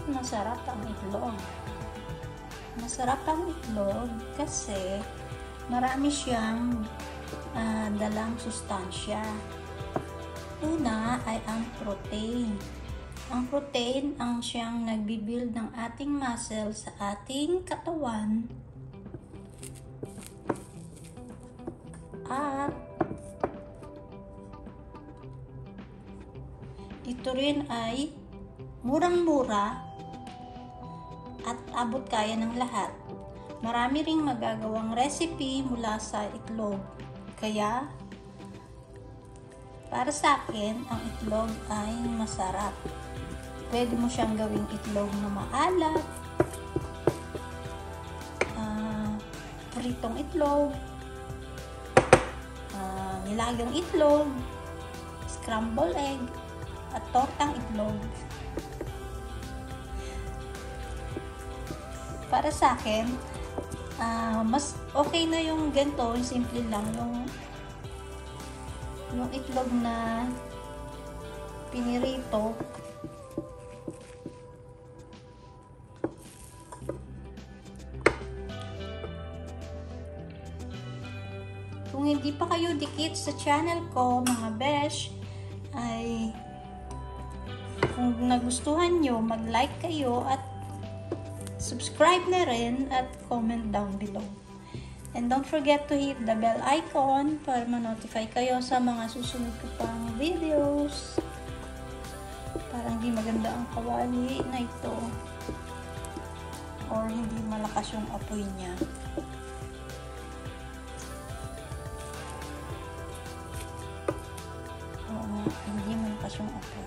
masarap ang itlog. Masarap ang itlog kasi marami siyang dalang sustansya. Una ay ang protein. Ang protein ang siyang nagbibuild ng ating muscle sa ating katawan. At ito rin ay murang-mura at abot kaya ng lahat. Marami ring magagawang recipe mula sa itlog. Kaya, para sa akin, ang itlog ay masarap. Pwede mo siyang gawing itlog na maalat, pritong itlog, nilagang itlog, scramble egg, at tortang itlog. Para sa akin, mas okay na yung ganito, yung simple lang, yung itlog na pinirito. Kung hindi pa kayo dikit sa channel ko, mga besh, ay kung nagustuhan nyo, mag-like kayo at subscribe na rin at comment down below. And don't forget to hit the bell icon para ma-notify kayo sa mga susunod ko pang videos. Parang hindi maganda ang kawali na ito. Or hindi malakas yung apoy niya. Oo, hindi malakas yung apoy.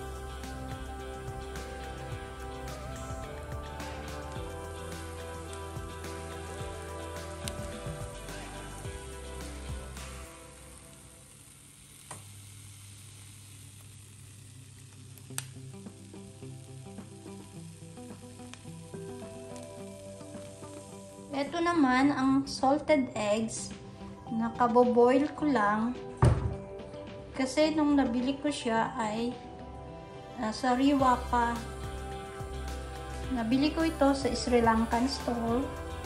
Ito naman ang salted eggs. Nakaboboil ko lang. Kasi nung nabili ko siya ay sariwa pa. Nabili ko ito sa Sri Lankan store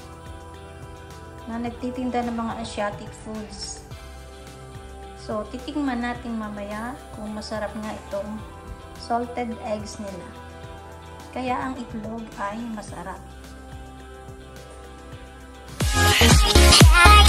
na nagtitinda ng mga Asiatic foods. So, titingnan natin mamaya kung masarap nga itong salted eggs nila. Kaya ang itlog ay masarap.